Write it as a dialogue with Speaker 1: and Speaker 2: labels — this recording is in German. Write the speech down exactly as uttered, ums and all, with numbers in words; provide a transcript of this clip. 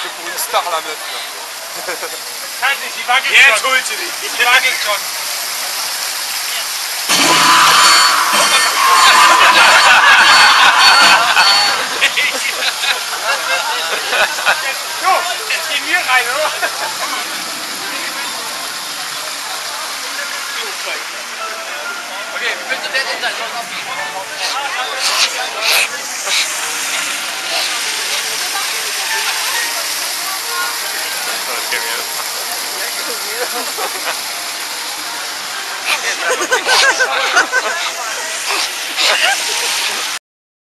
Speaker 1: für Bundestag la meuf.
Speaker 2: Kann nicht, die wackelt
Speaker 1: Jetzt
Speaker 2: schon.
Speaker 1: holt sie dich.
Speaker 2: Die wackelt schon. So, jetzt gehen wir rein, oder?
Speaker 3: Okay, wir müssen der sein, sonst auf die.
Speaker 1: Okay,